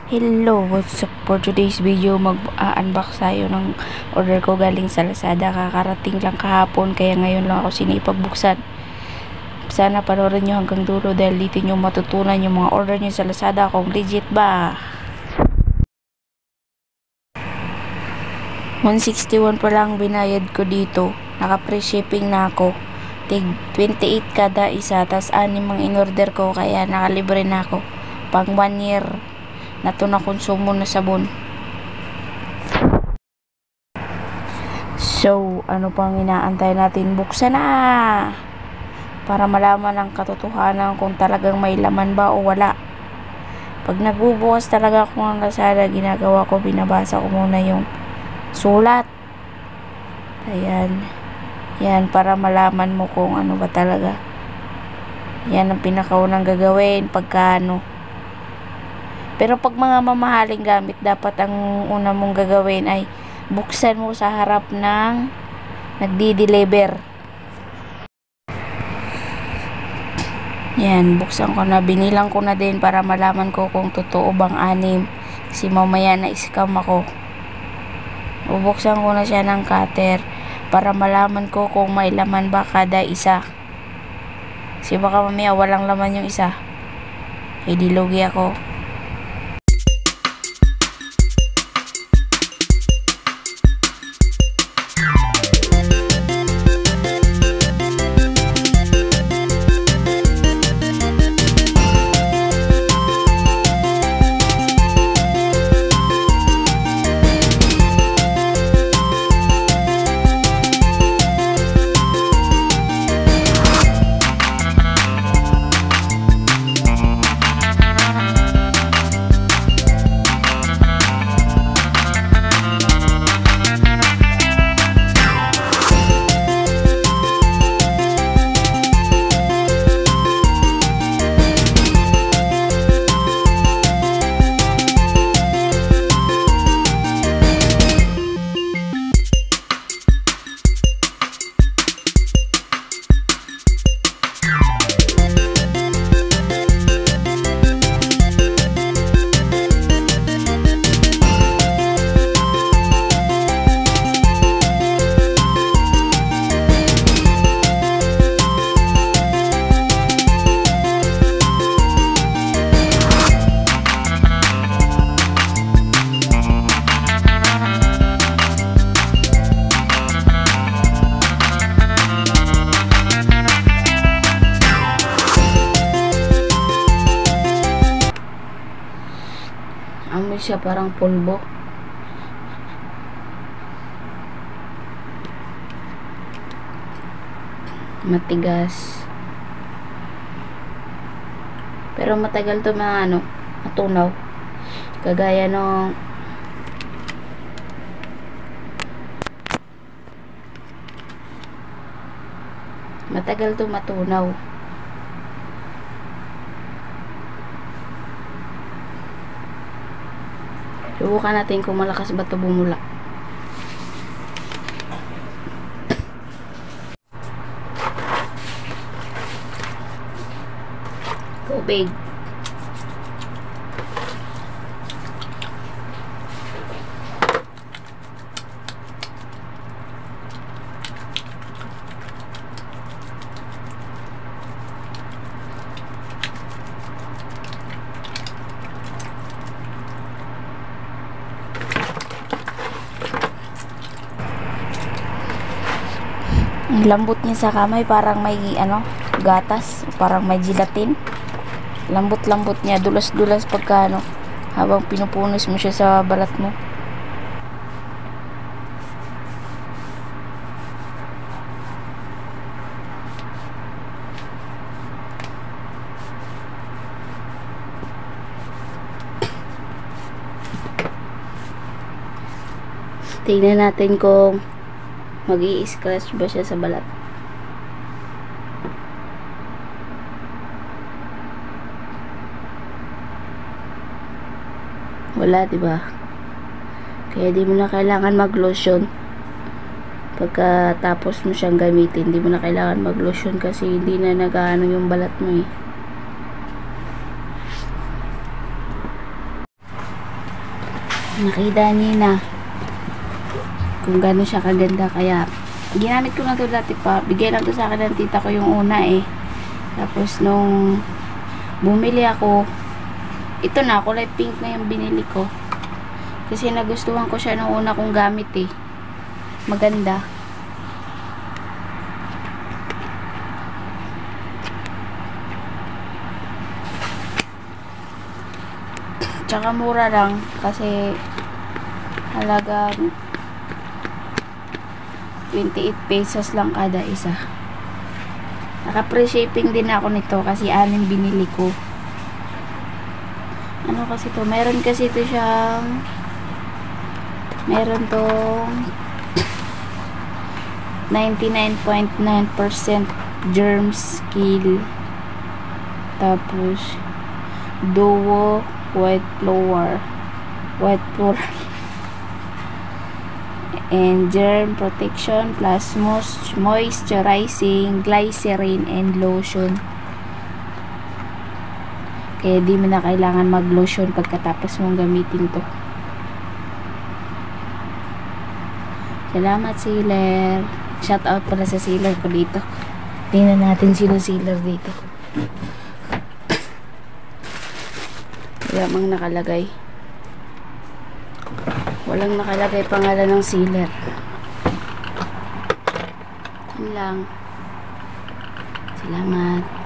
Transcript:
Hello, what's up? For today's video, mag-unbox tayo ng order ko galing sa Lazada. Kakarating lang kahapon, kaya ngayon lang ako sinipagbuksan. Sana panoorin nyo hanggang dulo dahil dito nyo matutunan yung mga order nyo sa Lazada kung legit ba. 161 pa lang binayad ko dito. Naka-free shipping na ako. Tig 28 kada isa, tas 6 ang in-order ko, kaya nakalibre na ako. Pang 1 year na to na konsumo na sabon. So, ano pang inaantay natin? Buksan na! Para malaman ang katotohanan kung talagang may laman ba o wala. Pag nagbubukas talaga ako ng Lazada, ginagawa ko, binabasa ko muna yung sulat. Ayan. Yan, para malaman mo kung ano ba talaga. Yan ang pinakaunang gagawin pagka ano. Pero pag mga mamahaling gamit, dapat ang una mong gagawin ay buksan mo sa harap ng nagdi-deliver. Yan, buksan ko na. Binilang ko na din para malaman ko kung totoo bang 6. Kasi mamaya na-scam ako. Bubuksan ko na siya ng cutter para malaman ko kung may laman ba kada isa. Kasi baka mamaya walang laman yung isa. Eh, dilugi ako. Amoy siya parang pulbo. Matigas. Pero matagal to matunaw. Kagaya nung matagal to matunaw. Subukan natin kung malakas ba ito bumula. Tubig. Ang lambot niya sa kamay, parang may gatas, parang may gelatin. Lambot-lambot niya, dulas-dulas pagka habang pinupunos mo siya sa balat mo. Tingnan natin kung mag-i-scratch ba siya sa balat. Wala, diba? Kaya di mo na kailangan mag-lotion. Pagkatapos mo siyang gamitin, di mo na kailangan mag-lotion kasi hindi na nag-aano yung balat mo eh. Nakita niya na kung gano'n siya kaganda. Kaya ginamit ko na to dati pa. Bigay lang to sa akin ng tita ko yung una eh. Tapos nung bumili ako, ito na, kulay pink na yung binili ko. Kasi nagustuhan ko siya nung una kong gamit eh. Maganda. Tsaka mura lang kasi halagang 28 pesos lang kada isa. Naka-free shipping din ako nito kasi 6 binili ko. Ano kasi to? Meron kasi to siyang meron tong 99.9% germs kill. Tapos Duo white flour and germ protection plus moisturizing glycerin and lotion. Kaya di mo na kailangan mag-lotion pagkatapos mong gamitin to. Salamat sealer. Shout out pala sa sealer ko dito. Tingnan natin sino sealer dito. Wala mang nakalagay. Walang nakalagay pangalan ng sealer. Yun lang. Salamat.